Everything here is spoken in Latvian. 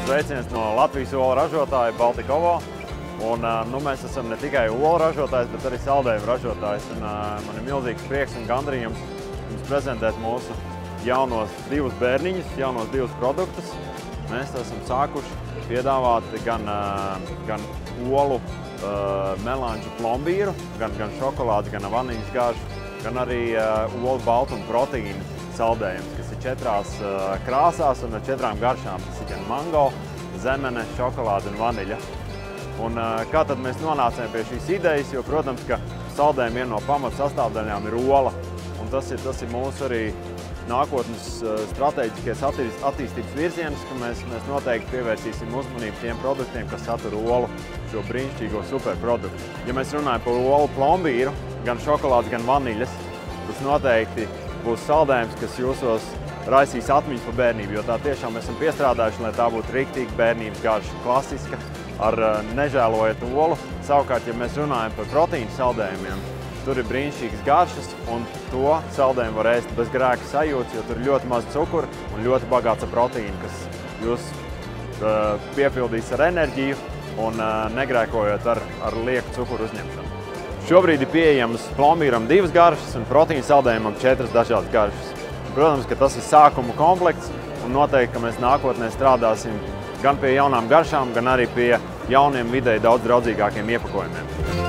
sveiciens no Latvijas olu ražotāja Baltika Ovo. Un, mēs esam ne tikai olu ražotājs, bet arī saldējumu ražotājs. Un, man ir milzīgs prieks un gandarījums jums prezentēt mūsu jaunos divus bērniņus, jaunos divus produktus. Mēs esam sākuši piedāvāt gan olu melanžu plombīru, gan šokolādes, gan vaniļas garšu, gan arī olu baltumu proteīnu saldējums, kas ir 4 krāsās un ar 4 garšām. Tas ir gan mango, zemene, šokolāde un vaniļa. Un kā tad mēs nonācām pie šīs idejas, jo, protams, ka saldējuma viena no pamata sastāvdaļām ir ola. Un tas ir mūsu arī nākotnes strateģiskais attīstības virziens, ka mēs noteikti pievērsīsim uzmanību tiem produktiem, kas satur olu, šo brīnišķīgo superproduktu. Ja mēs runājam par olu plombīru, gan šokolādes, gan vaniļas, tas noteikti būs saldējums, kas jūsos raisīs atmiņas par bērnību, jo tā tiešām mēs esam piestrādājuši, lai tā būtu riktīgi bērnības garša, klasiska, ar nežēlojot olu. Savukārt, ja mēs runājam par proteīnu saldējumiem, tur ir brīnišķīgas garšas, un to saldējumu var ēst bez grēka sajūtas, jo tur ir ļoti maz cukura un ļoti bagāts ar proteīnu, kas jūs piepildīs ar enerģiju un negrēkojot ar lieku cukuru uzņemšanu. Šobrīd ir pieejamas plombīram 2 garšas un proteīnu saldējumam 4 dažādas garšas. Protams, ka tas ir sākuma komplekts, un noteikti, ka mēs nākotnē strādāsim gan pie jaunām garšām, gan arī pie jauniem vidēji daudz draudzīgākiem iepakojumiem.